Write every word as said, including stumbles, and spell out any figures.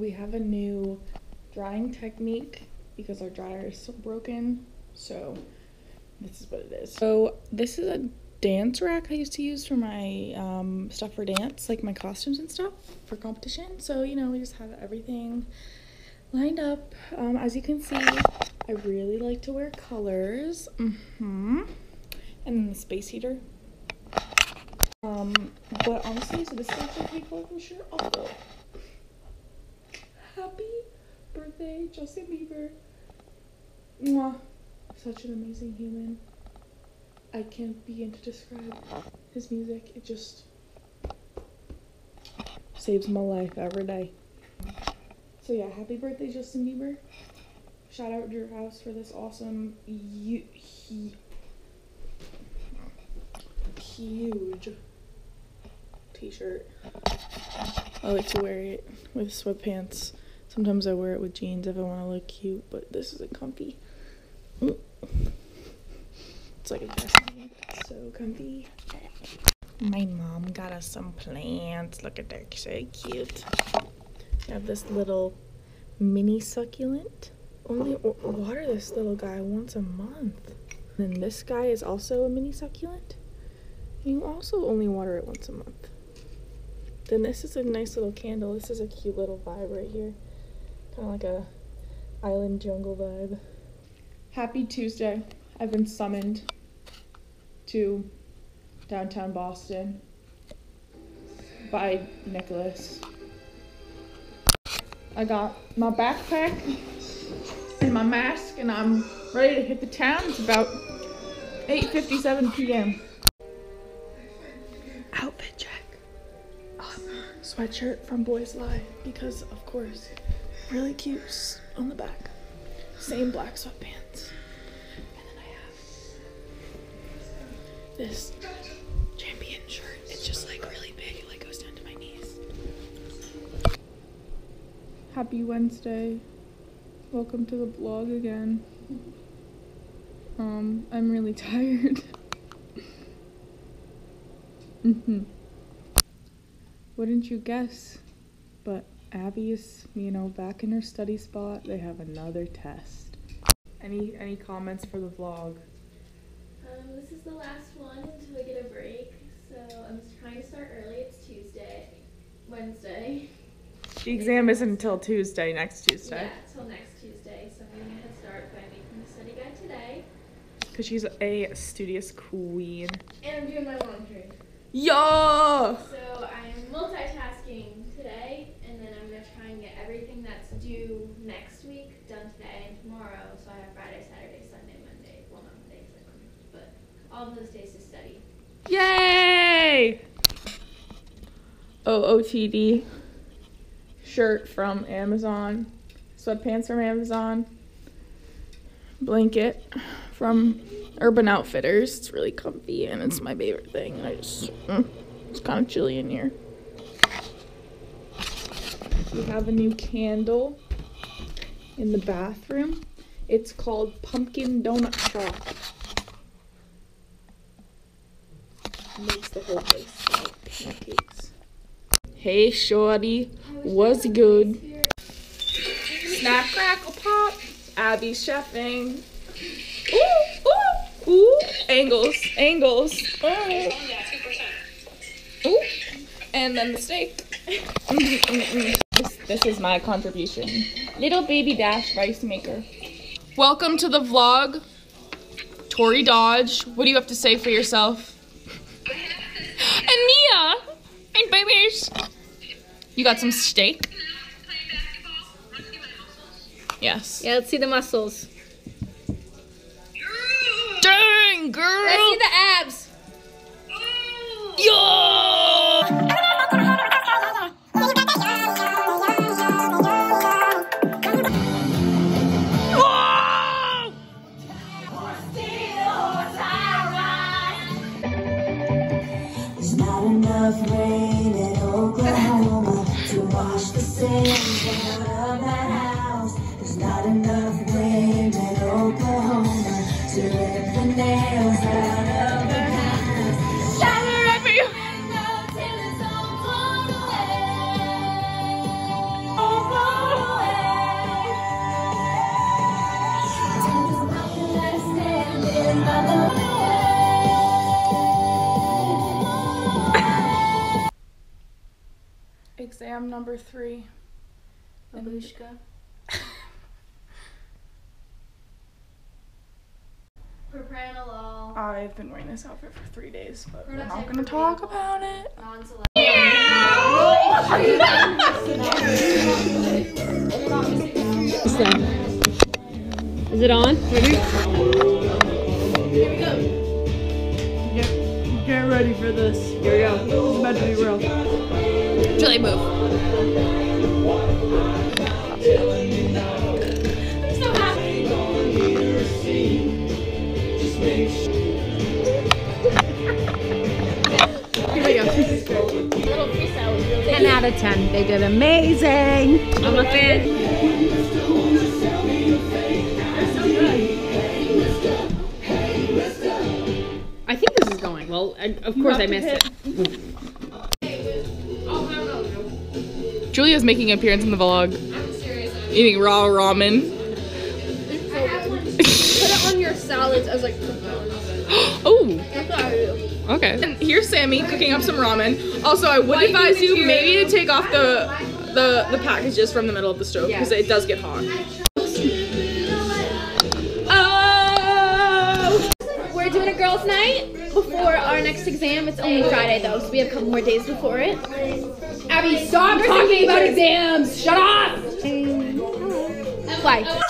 we have a new drying technique because our dryer is so broken. So this is what it is. So this is a dance rack I used to use for my um, stuff for dance, like my costumes and stuff for competition. So, you know, we just have everything lined up. Um, as you can see, I really like to wear colors. Mm-hmm. And then the space heater. Um, but honestly, so this is actually pretty cool from shirt also. Happy birthday, Justin Bieber. Mwah. Such an amazing human. I can't begin to describe his music. It just saves my life every day. So yeah, happy birthday, Justin Bieber. Shout out to your house for this awesome, hu he huge t-shirt. I like to wear it with sweatpants. Sometimes I wear it with jeans if I want to look cute, but this isn't comfy. Ooh. It's like a dress. It's so comfy. My mom got us some plants. Look at that, so cute. I have this little mini succulent. Only water this little guy once a month. And then this guy is also a mini succulent. You also only water it once a month. Then this is a nice little candle. This is a cute little vibe right here. Kind of like a island jungle vibe. Happy Tuesday. I've been summoned to downtown Boston by Nicholas. I got my backpack and my mask and I'm ready to hit the town. It's about eight fifty-seven p m Outfit check. Oh, sweatshirt from Boys Live because of course, really cute on the back. Same black sweatpants. And then I have this Champion shirt. It's just like really big. It like goes down to my knees. Happy Wednesday. Welcome to the vlog again. Um, I'm really tired. Mm-hmm. Wouldn't you guess? But Abby is, you know, back in her study spot. They have another test. Any any comments for the vlog? Um, this is the last one until we get a break. So I'm just trying to start early. It's Tuesday, Wednesday. The exam isn't until Tuesday, next Tuesday. Yeah, till next Tuesday. So I'm getting a head start by making the study guide today. Because she's a studious queen. And I'm doing my laundry. Yo! So I am multitasking today, and then I'm going to try and get everything that's due next week done today and tomorrow. So I have Friday, Saturday, Sunday, Monday. Well, not Monday, but all of those days to study. Yay! O O T D shirt from Amazon, sweatpants from Amazon, blanket from Urban Outfitters. It's really comfy and it's my favorite thing. I just, mm, it's kind of chilly in here. We have a new candle in the bathroom. It's called Pumpkin Donut Shop. Makes the whole place smell like pancakes. Hey shorty, what's good? Snap, crackle, pop. Abby's chefing. Ooh, ooh, ooh. Angles, angles. Ooh. Ooh. And then the steak. this, this is my contribution. Little baby dash rice maker. Welcome to the vlog. Tori Dodge, what do you have to say for yourself? And Mia! And babies! You got some steak? Yes. Yeah, let's see the muscles. Dang, girl! Let's see the abs! Yo! There's not enough rain in Oklahoma to wash the sand out of that house. There's not enough rain in Oklahoma to rip the nails out of the house. Shower every- Till it's all blown away. Oh, am number three. Babushka. Propranolol. I've been wearing this outfit for three days, but we're not Prototype gonna for talk people. about it. Non-select. Is it on? Ready? Here we go. Get, get ready for this. Here we go. It's about to be real. Julie, move. I'm so happy. Here we go. Little freestyle was really ten out of ten. They did amazing. I'm a fan. I think this is going. Well, I, of course I missed it. Julia's making an appearance in the vlog. I'm serious. Eating raw ramen. I have one. Put it on your salads as like Oh, That's what I do. okay. And here's Sammy cooking up some ramen. Also, I would advise you maybe to take off the the the packages from the middle of the stove because it does get hot. Oh! We're doing a girls' night before our next exam. It's only Friday though, so we have a couple more days before it. Abby, stop talking about exams! Shut up! Why?